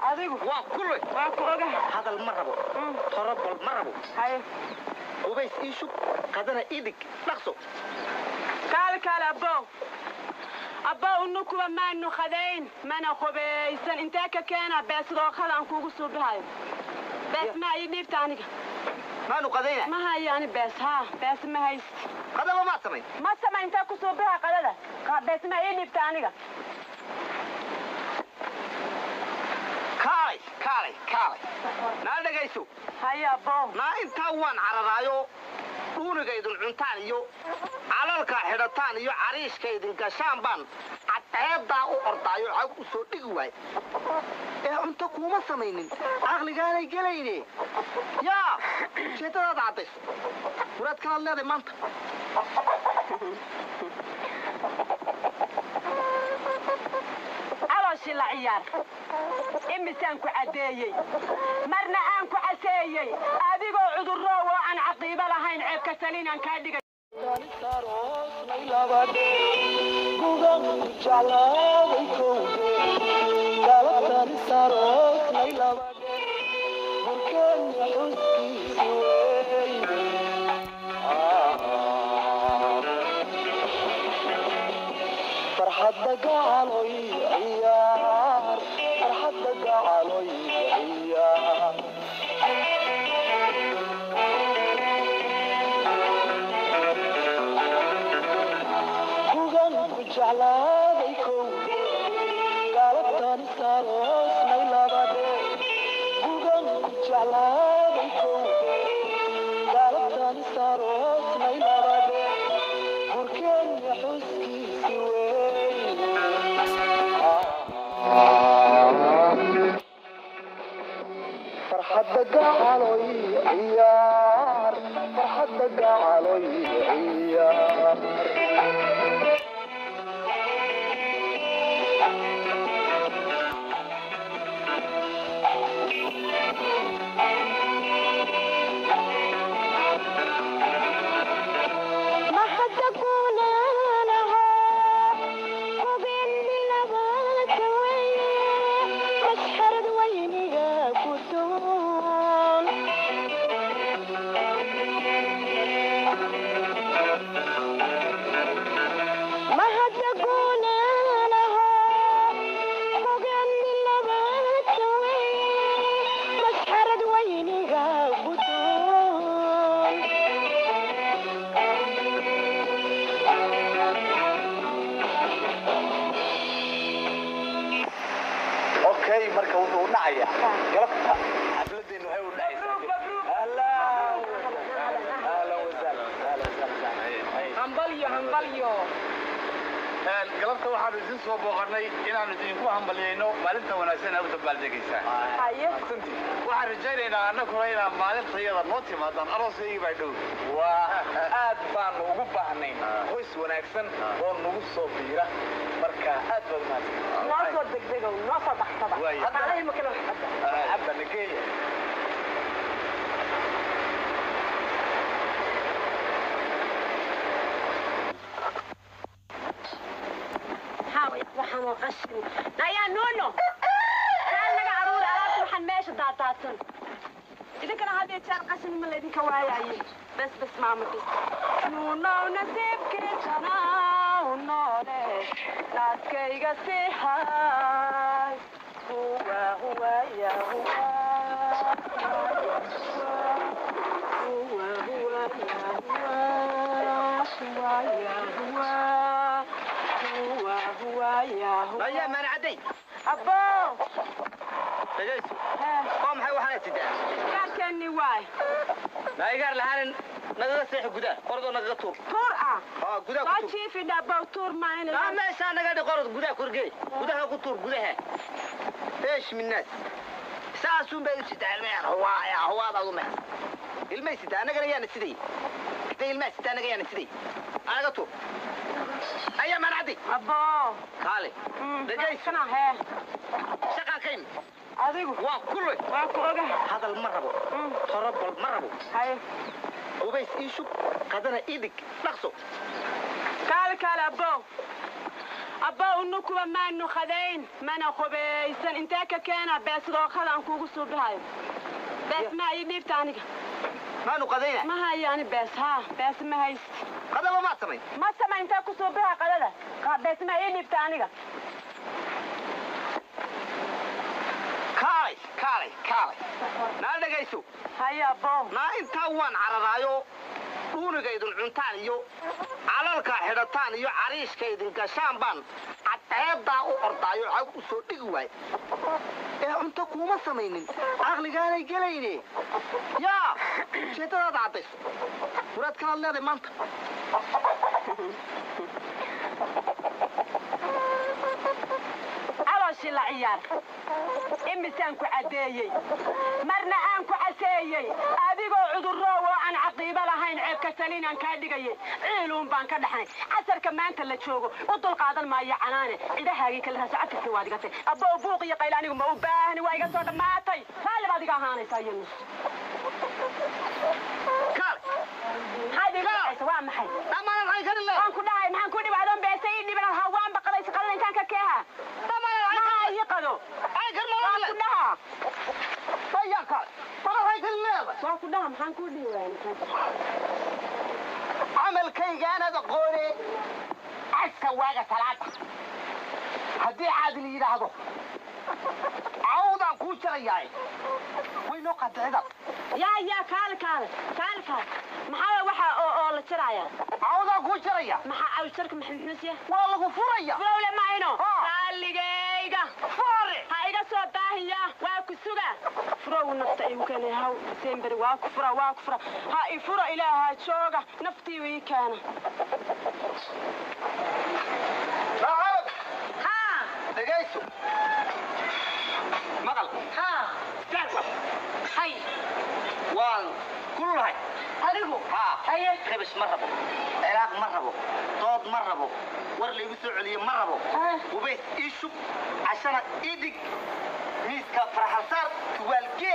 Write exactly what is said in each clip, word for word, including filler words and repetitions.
أديكو وكله وكله هذا المربو ترب المربو هاي وبس يشوف قدنا إيدك نقصه كال كال أبو أبو إنكم ما إنه خدين ما نخبي سن إنتك كان بس رو خلان كوكو صباحي بس ما ينير تاني ما نقدينا ما هي يعني بس ها بس ما هي هذا ما ما سمين ما سمع إنت كوكو صباحي قلنا بس ما ينير تاني كاري كاري كاري نال دقيسو هيا أبو ما أنت وان على رايو دون قيدن عنتان يو على الكاحرتان يو عريش كيدن كشام بان عتاب دا أردايو عاو سودي قواي إيه أنت كوما سمينين عقلي قالي قليني يا شيطة دا عطيس وراد كان الله دي مانت عروش العيار إمسانكو عدايي مرنا أنكو عسايي أبيقو عذر رو عن عقيبة لهين عيب كسلين أن كاديك فرحة دقالوي عيار فرحة دقالوي عيار كوغان بجعلاديكو قالبتان ساروس ميلابادي كوغان بجعلاديكو قالبتان ساروس ميلابادي بركان يحسكي سوين فرحة دقالوي عيار فرحة دقالوي عيار marka wuxuu dhacaya galabta xafladeenu hay u dhacaysaa alla alla wasal همبليو همبليو een galabta waxaanu idin soo booqanay inaanu idinku hambalyeeyno maalinta wanaagsan ee u dabaaldegaysaa haye waxaan rajaynaynaa annaguna inaan maalintayada noo timaadaan aroosaygii baa dhow waa aad baan ugu baahnay qoys wanaagsan oo nagu soo biira marka aad baad mahadsan noo soo degdego noo soo baxsada hadda ma kala abba nageeya waxaan oo qashin ayaa noono kaan laga aruur alaabta waxaan meesha daataatan idinkana hadee jeer qashin ma laydinka waayaaye bas bas maamadi noono nasiibkiisana noole naaskayga sii haay huwa huwa ya huwa huwa huwa ya huwa ya huwa لا يا من عدي أبو تجلس قام حي وحنا تدعى قال كأني واي لا يقار لهان نقدر سيح قدا قرضو نقدر طور طور آه آه قدا لا شيء في دابا طور معنا لا ما إنسان نقدر قرض قدا كرجي قدا ها قطور قدا ها إيش من الناس ساسون بيوت تدعى المير هو يا هو هذا هو مهر الميس تدعى أنا قريان السدي كتير الميس تدعى أنا قريان السدي أنا قطور أيام من عدي أبو خالي دقيس كنا هي شقا كيم أديكو وكله وكله هذا المربو ترب المربو هاي وبس يشوف قدنا إيدك نقصه كال كال أبو أبا أنكوا ما إنه خدين ما أنا خبيسن أنت كأنا بس راخل عن كوكو صوبهاي بس ما ينيب تاني ما نقدينا ما هي يعني بس ها بس ما هي هذا ما سمين ما سمع أنت كوصوبها قلنا بس ما ينيب تاني كاري كاري كاري نال دقيسو هيا أبا ما أنت وان على رايو ونقيد العنتان يو على الكاحرتان يو عريش كيدن كشام بان عتهدا أو أرضايو عاو صدق واي إيه أنت كوما سمينين أغلى قال يجليني يا شيء ترى تعطيس ورد كان الله ده مانت عروش العيار إمسانكو عديي مرنا أنكو عسيي أبيكو عذروا وأن عقيبة لهين عيب كسلين أن كادقيي عيلون بان كدحني عسر كمان تلا تشوقو وطل قادل ما يعناني إذا هاقي كلها ساعات السواد قتي أبو بوقي قيلاني وما وباهني وايقا صوت ماتي فالي بعد قاهاني ساينس كار هذه العيسى وام محي أما أنا رأي كان الله أنكو داعي محنكو دي بعدهم بيسيدني من الهوام بقليس قلن إنسان ككيها أما أنا رأي ما يقضوا أي كان الله أنكو داها طيب كار أنا رأي كان الله أنكو داها محنكو دي وين عمل كي أنا دقوني عسكا واقع ثلاثة هدي عادل يلاحظه عوضا كوشر ياي وينو قد عدد يا يا كال كال كال كال محاوي وحا أو أو لترايا عوضا كوشر يا محا أو شرك محمد نسيه والله فوريا فلولا ما عينو ها. قال لي جيجا فوري هايدا صوتاهيا واكو سوغا فرو نفط يمكن هاو سيمبر واكو فرا واكو فرا هاي فرا إلها تشوغا نفتي ويكانا لا عرب ها دقيسو مقل ها تعرف هاي وان كل هاي هذيكو ها هاي خبش مربو عراق مربو ضاد مربو ورلي يسوع علي مربو ها وبيت إيشو عشان إيدك ميسكا فرحصار توالكي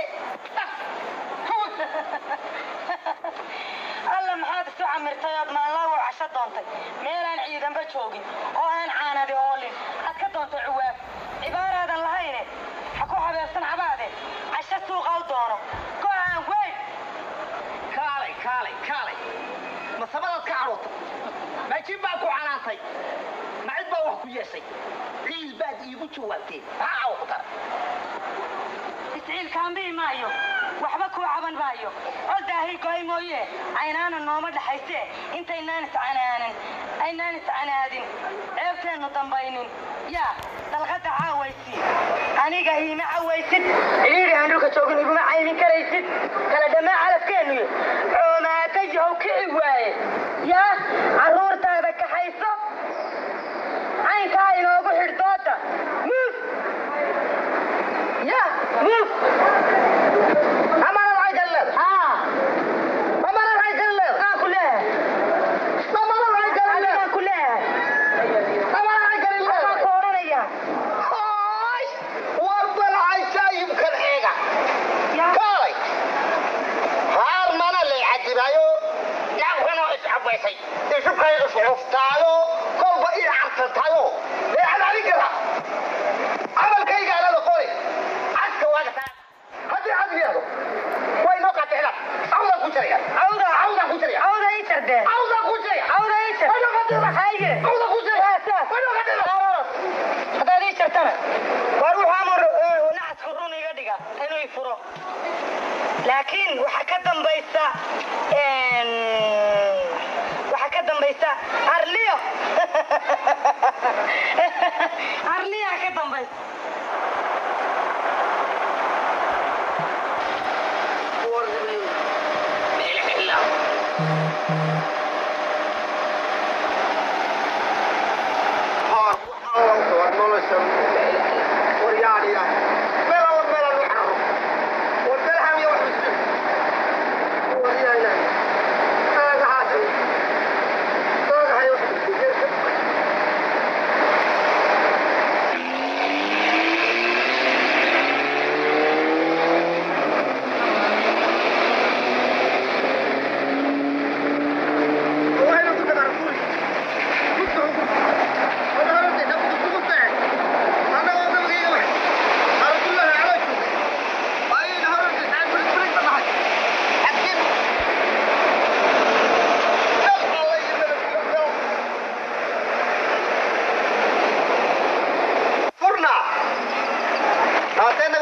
alla maxaad isu camirtay ood maalin waa casho doontay meelaan ciidanba joogin oo aan caanadi oolin aad ka doontay cuwaab cibaaraadan lahayne ha ku habeersan cabaade casho suuqaal doono go-aan weyn كالي كالي كالي ما سببت كعروت ما جيب باكو عناصي ما عد بوح كويسي قيل باد يبو جوالتي ها وقدر isciil kaambii maayo waxba kuu caban maayo oldaahay goy mooye aynaana nooma dhaxaysee intaynaan iscanaanin aynaan iscanaadin ceebteennu dambaynin yaa dalqadda caawaysi aniga iima cawaysid ciidhi aan dhulka joogin iguma caymin karaysid kala dhammaa calafkeennuyo coomaatayahow kici waaye yaa carruurtaada kaxayso caynkaa inoogu xidh dooda muuf يا موف أما أنا رأيت الليل ها أما أنا رأيت الليل ها كلها أما أنا رأيت الليل ها كلها أما أنا رأيت الليل ها كورنيا هاي ورد العجايب كالحيقة يا كالي هار مانا اللي يعجبايو نعوهنو إسعبويسي إسعبويسي إسعبتايو كل بئي عرفتايو ليه عن عليك لا عمل كي قال له قولي عسك واقع هدي عدل يهدو وين وقع تحلق عوضا كوشريا عوضة عوضا كوشريا عوضة يسر ده عوضا كوشريا عوضة يسر وين وقع تحلق هاي عوضا كوشريا ساس وين وقع تحلق خلاص هذا يسر تنا واروح امر ونحس خروني قدقة انو يفرو لكن وحكدن بيسا ان وحكدن بيسا ارليو ارليو حكدن بيسا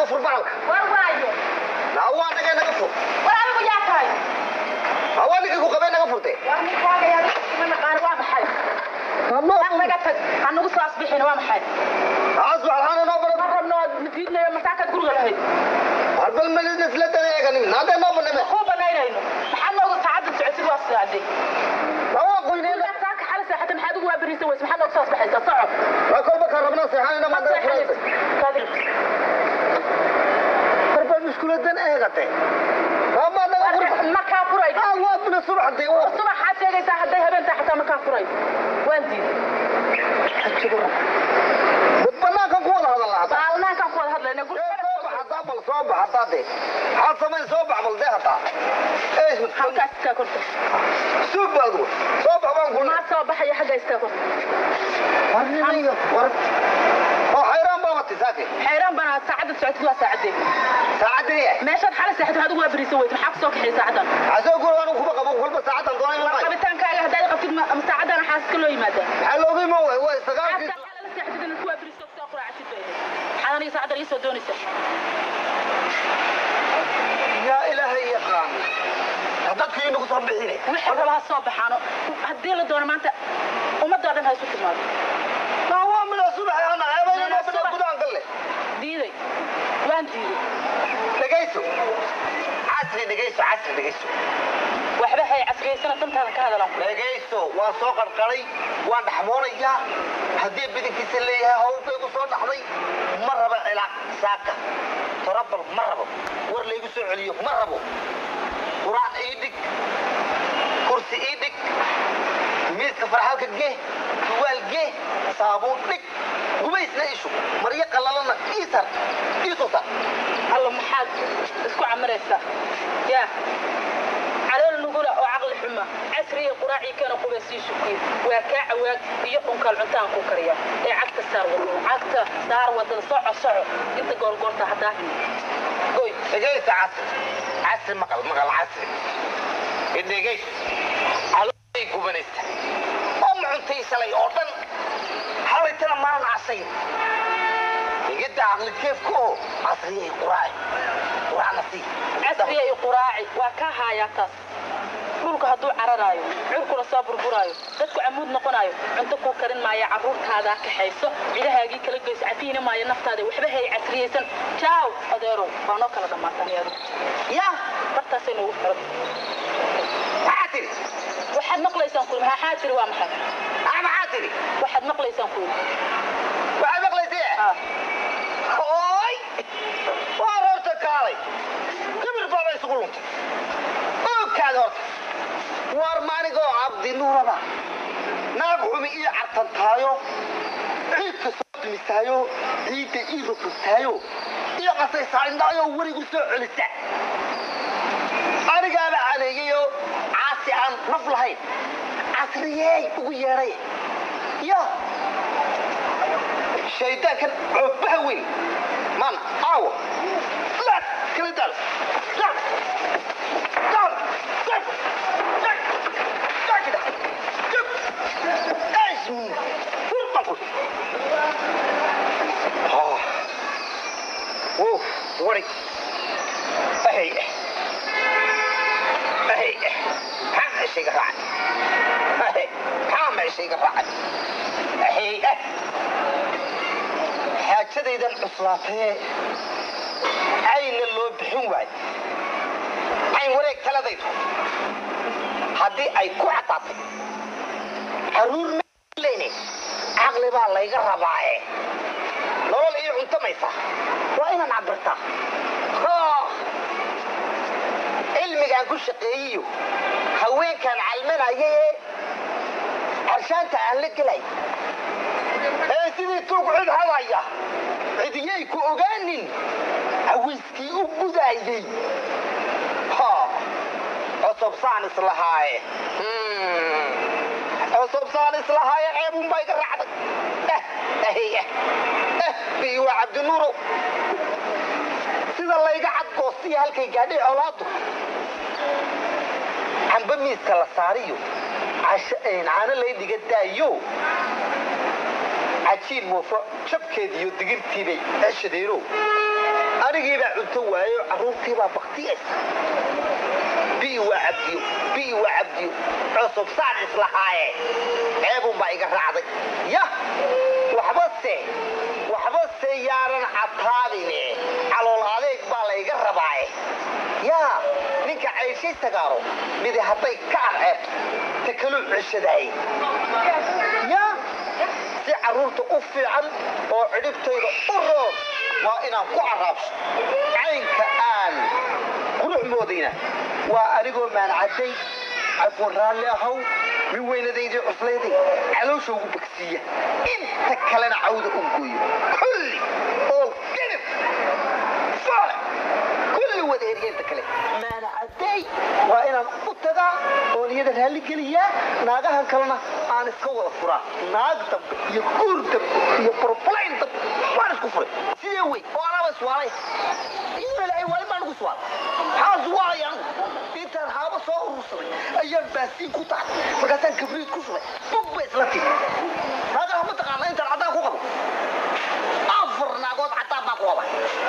نغفر بعض warwaayo لا هو أنا جاي نغفر war anigu yaa tahay هو اللي يقول قبل نغفرته war ninkaaga yaa ma naqaan waa maxay naga tag anagu soo asbixin waa maxay أصبح أنا نوبل ma rabno natiijna masaakad guriga lahayd هربل من النسلة أنا يا جنين هذا نوبل نبي kuu banaynayno maxaa noogu saacadda socotid waa saacaday هو قوينين لا saaka xal saaxatan maxaad ugu waabariisay weys maxaa noogu soo asbaxaysa socod ما كل بكرة ربنا صحيحنا ما عندنا فرصة هربل مشكلة دنا إيه قتة ما نغفر ma kaa furay آه هو من الصبح دي هو subaxaad sheegaysaa hadday habeentaa xataa ma kaa furay waan diiday بدنا كم قول هذا الله baalnaankaan ku wada hadlayna صوبح حتى بل صوبح حتى دي حتى سمين صوبح بل ده حتى إيش halkaas iskaa korta سوب بلدو صوبح بنقول maa soo baxaya xagga iskaa korta ورني ورد هو حيران بابا تساكي xayraan bana saacadda socotid waa saacadee ساعدني meeshaad xal saaxatid waxaad ugu waabariisay weys maxaa ku soo kaxay saacadan عشان أقول أنا كوبا كابو كل بس ساعة تنطوني ما هاي qabitaankaaga haddaad qabtid ma saacadana xaaska loo yimaadaa حلو بيه ما هو هو استقال xaaska xalala saaxatid inaad ku waabariiso soo quraacatid bay ahayd xadan iyo saacaddan ii soo doonaysa يا إلهي يا قام هذاك في نقص ربعيني wixii raba ha soo baxaano haddii la doono maanta ummadoo dhan ha isu timaado ما هو من الصبح أنا أبغى أنا بدي أقول عنك له diiday waan diiday دقيسو عسري دقيسو عسري دقيسو waxba hay casriyeysana dantaada ka hadalan دقيسو وسوق القري وان حموريا هدي بدك تسليها هو بيقول صوت حضي مرة بالعلاق ساكة تربل مرة ورلي يقول عليه مرة قرآن إيدك كرسي إيدك ميزك فرحالك الجه توال جه صابون لك قبيس نعيشو مريق الله لنا إيسر إيسوسا alla maxaad isku camaraysaa yaa calool nugula oo caqli xuma casriya quraacii kana qubaysii shukiin waa kaa cawaag iyo dhunkal cuntaan ku kariya ee cagta saar wadada cagta saar wadada soco soco inta goolgoolta haddaa goy دقيس عسل عسل مقل مقل عسل دقيس علوي قبنيستا أم عنتي سلي أردن حالي تنا ما نعصين يقد عقل كيف كو عصري قراعي قراع نصي casriya iyo quraaci waa ka haayaa taas dhulka hadduu cararaayo cirkuna soo burburaayo dadku camuud noqonayo cunto ku karin maayo carruurtaada kaxayso ciidahaagii kala goys cafiina maayo naftaada waxba hay casriyeysan jaaw adeero waa noo kala dhammaatanyadu يا bartaasay noogu xiran عاتري waxaad maqlaysaan kulmi haa xaatiri waa maxay أنا عاتري waxaad maqlaysaan kulmi وعاد مقلتي ah هاي وارورتك علي كبر بابا يسقولون أو كادورت وارماني جو عبد النور با ناقومي إيه عطن تايو عيد كسبت مستايو عيد إيه ركستايو إيه قصي سعين دايو وري قلت علسة أنا قابع عليكيو عاسي عن نفلهين عصريي وياري يا الشيطان كان عبهوي من عاو لا كل دار دار دار دار دار دار كده شوف ايش من فرقة قول اه اوف وري اهي اهي هم الشيء راعي اهي هم الشيء راعي اهي حاجتيدا عصلاتي عين اللو بحين واي عين وريك تلاديدو هدي اي كو عطاتي حرور مليني عقلي با لايغا رباعي نولل اي عنتميسا وانا نعبرتا ها علمي كان كل شقيو هوين كان علمنا ايه عشان تعلق لي ايه سيدي توقعد هوايا عديي كو اوغانين عويسكي اوبودايدي ها عصب صان اصلهاي عصب صان اصلهاي عيبون بايق الرعدك اه اهي اه بيو عبد النورو سيدا الله يقعد قوستي هالكي قادي عولاده عن بميس كلا ساريو عشان عانا اللي دي قدايو عجين موفا شبكي ديو دقيرتي بي عشديرو أرجع بعتوا هاي عروتي ببختيس بي وعبديو بي وعبديو عصب صار إصلاحه عيبهم بايق الرعضي يا وحبسه وحبسه يارن عطابيني على الهذيك بالايق الرباعي يا نيك عيشي استقارو ميدي حطي كعب تكلو عشداي يا si caruurta u fiican oo cidhibtayda u roon waa inaan ku carraabso caynka aan qurux moodayna waa anigoo maancaday cafoon raalli ahow min weynadaydii cuslaydii caloosha ugu bagsiiya inta kalena cawda u gooyo kulli oo ganib faale kulli wada eryeenta kale maancaday waa inaan u tagaa oo niyada raalli geliyaa naagahan kalena aan iska wada furaa naag dambe iyo guur dambe iyo probleem dambe waan isku furay sidee wey oo anaba iswaalay iyadoo ilaahay wali baan ugu suwaalay maxaa suwaalay anigu intaan haaba soo urursaday ayaan baasiin ku tahay markaasaan kabriid ku shubay bug bay isla timi naagaha ma taqaana intaan caddaan ku qabo afar naagood caddaan baan ku qaba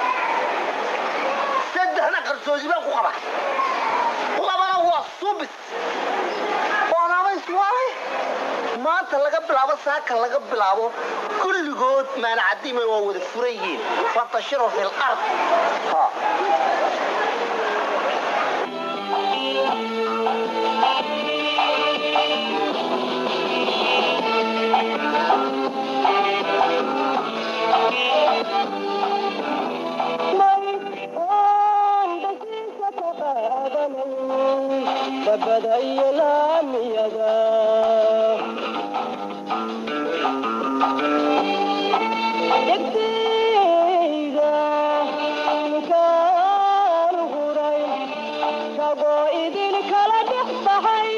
saddexna qarsoosi baan ku qaba labana waa subis oo anaba iswaalay maanta laga bilaabo saaka laga bilaabo kulligood maanacadiimay waa wada furan yihiin fantashiro fil ard ha بدأ يلام يدا يكتيدا كان غري كقائد الكلا تحصحي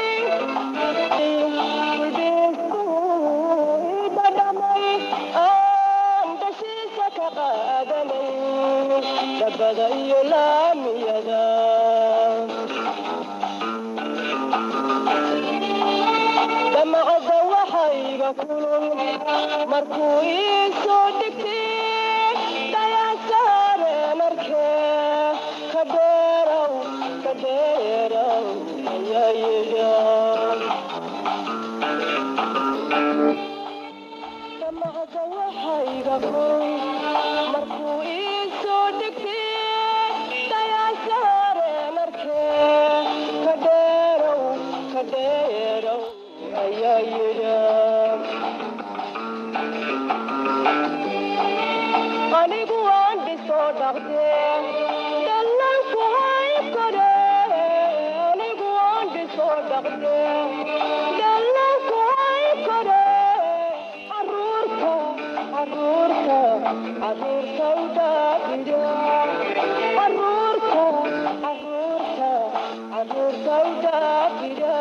وديسو بدمي أنت شيسك قادمي بدأ يلام يدا دمع الضوحي بكل مركو يسودكتي دايا سار مركي كبيرو كبيرو يا يا دمع الضوحي بكل مركو يسودكتي دايا سار مركي كبيرو كبيرو يا يا أنا قوان بصدقتي دلنا كوي كده أنا قوان بصدقتي دلنا كوي كده عرورتا عرورتا عرورتا ودابيدا عرورتا عرورتا عرورتا ودابيدا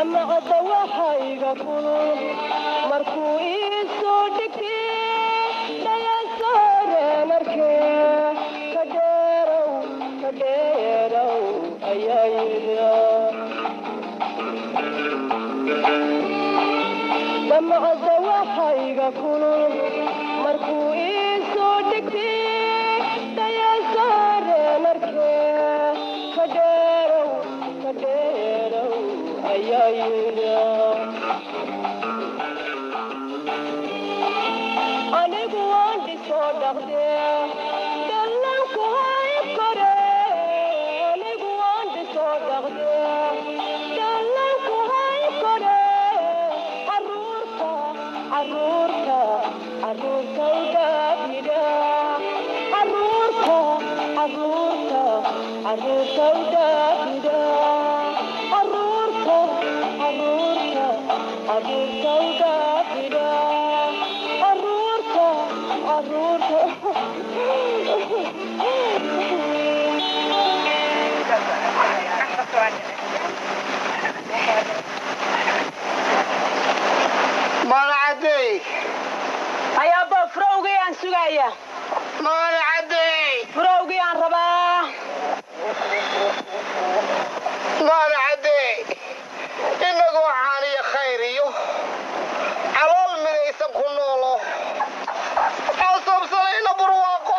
damacada waxayga kulul markuu ii soo dhigtay dhayaansaareen arkee ka dheerow ka dheerow ayaa yidhi damacada waxayga kulul markuu ii soo dhigtay dhayaansaareen arkee ka dheerow ka dheerow ayaa yidhi anigu waan dhisoo dhaqdee dallanku hay kore anigu waan dhisoo dhaqdee dallanku hay kore caruurta caruurta caruurta udaabida caruurta caruurta caruurta udaabida caruurta caruurta caruurta udaabida caruurta caruurta malacadey ayaaba furowgii aan sugaya malacadey furowgii aan rabaa malacadey inagoo caaniyo khayr iyo calool midaysan ku noolo cawsoobsanayna burwaaqo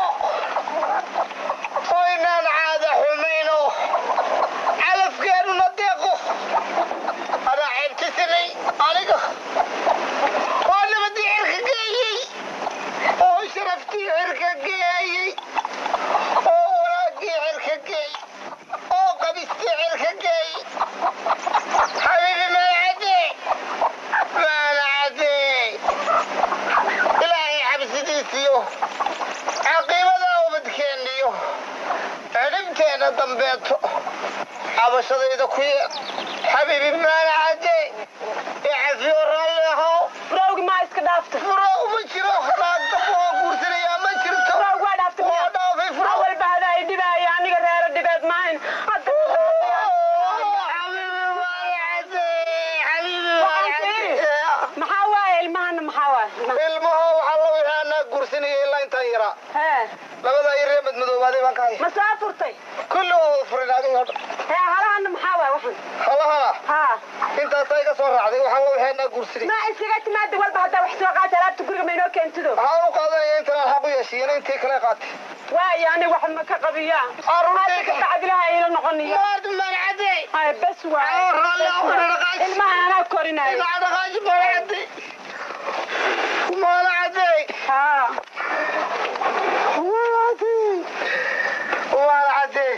oo inaan caada xumayno calafkeennuna deeqo anaa ceebtisanay aniga waa nabadii cirka geeyey oo sharaftii cirka geeyey oo wanaagii cirka geey oo qabistii cirka geey xabiibi malacadey malacadey ilaahay xabsidiisiyo caqiibada ubadkeenniyo cidhibteenna dambeeto cabashadayda ku yee xabiibi malacadey icafiyo raalli ahow furowgii maa iska dhaafta furo uma jiro naagdab waa guursanayaa ma jirto furowg waa dhaafta waa dhaafay furo awal bahda ay dhibaaya aniga reero dhibeed maahin maxaa waaye ilmahana maxaa waaye ilmaho waxaa la wihaanaa guursanaya ilaa intaan yaraa hee labadaa yaree madmadoobaadey baan ka haya ma soo furtay kulli waa wada furay naagay hodha hee halahana maxaa waaye waxan halahana haa intaasaa iga soo raacday waxaa la wihaanaa guursanay ma iskaga timaada walba haddaa wax soo qaata alaabta guriga ma inoo keentido waxaan u qaadanaya intaan xaq u yeeshiyena intii kale qaatay waayo ani wax ma ka qabiyaa Carruurtay ka- bacdilaha ila noqoniyo maad malacadey ay bas waaye oo raalli ah, u dhaqaaj. ilmaha anaa korinayo ina dhaqaaji malacadey malacadey haa malacadey malacadey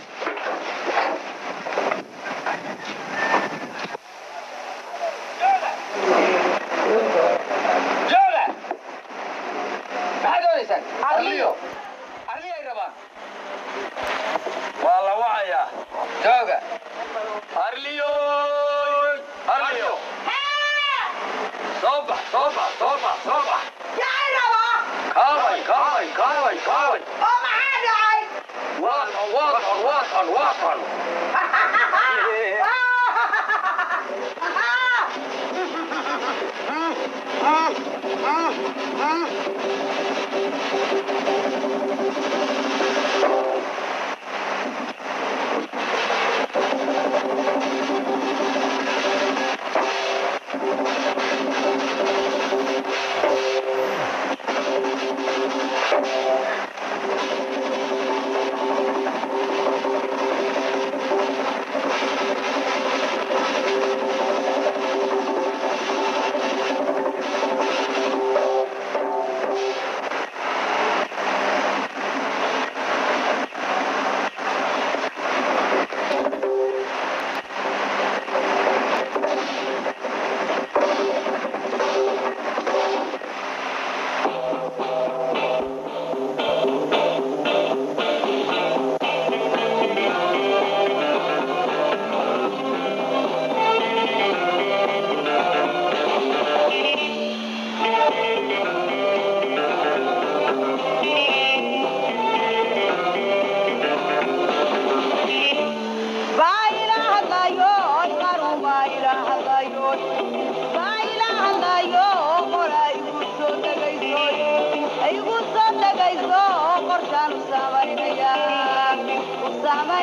jooga maxaad doonaysaan Arliyo. arliyo ay rabaan waa la wacayaa jooga arliyo arliyo soo bax soo bax soo bax soo bax kaaway kaaway kaaway kaaway waaton waaton waaton waaton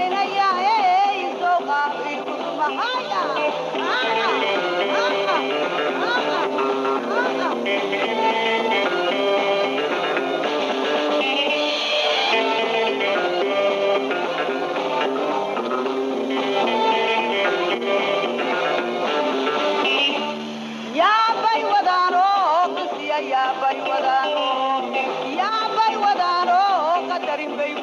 qaybinaya ee soo qaabi kusmahaya yaa bay wadaano qisiya yaa bay wadaano yaa bay wadaano qadarin bay